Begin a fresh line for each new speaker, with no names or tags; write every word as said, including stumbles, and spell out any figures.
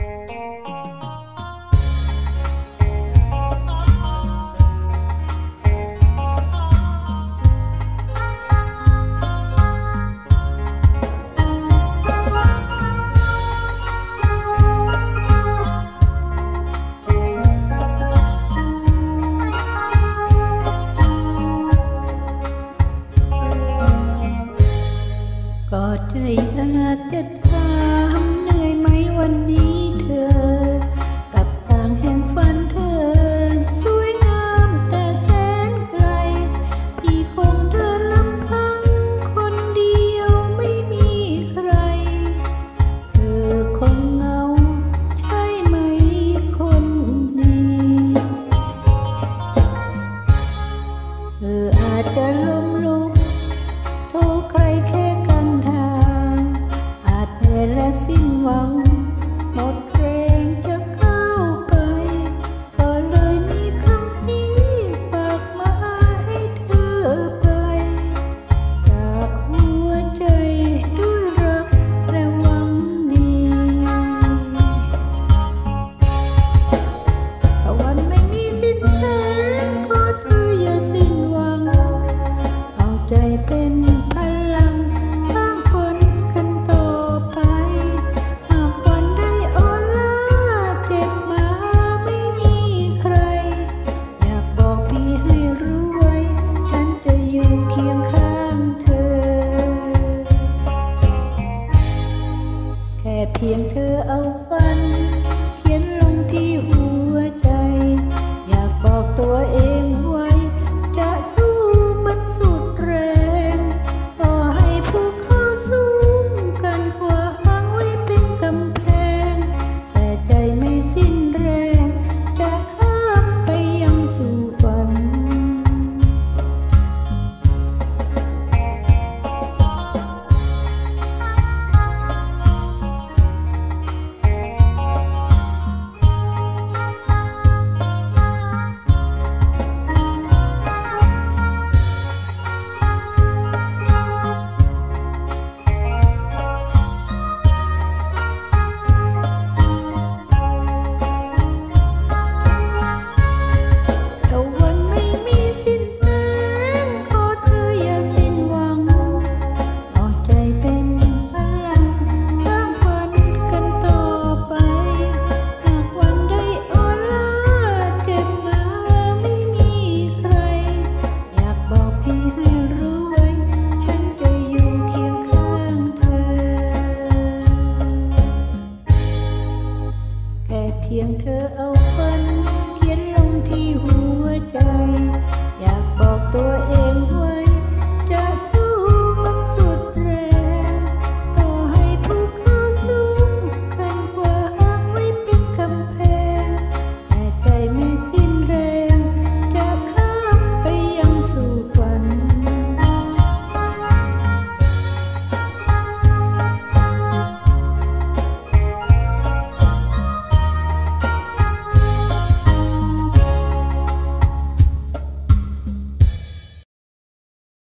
ก็ใจอยากจะถามเหนื่อยไหมวันนี้เธอกับทางแห่งฝันเธอสวยงามแต่แสนไกลที่คงเดินลำพังคนเดียวไม่มีใครเธอคงเหงาใช่ไหมคนดีเธออาจจะล้มลุกโทรใครแค่และสิ้นหวังหมดแรงจะเข้าไปก็เลยมีคำนี้ฝากมาให้เธอไปจากหัวใจด้วยรักและหวังดีถ้าวันไม่มีสิ้นแสงขอเธออย่าสิ้นหวังเอาใจเป็นพลังแค่เพียงเธอเอาฝันเขียนลงที่หัวใจอยากบอกตัวเองไว้จะสู้มันสุดแรงต่อให้ภูเขาสูงกันขวางไว้เป็นกำแพงแต่ใจไม่สิ้นแรงจะข้ามไปยังสู่ฝันเพียงเธอเอาฝันเขียนลงที่หัวใจอยากบอกตัวเอง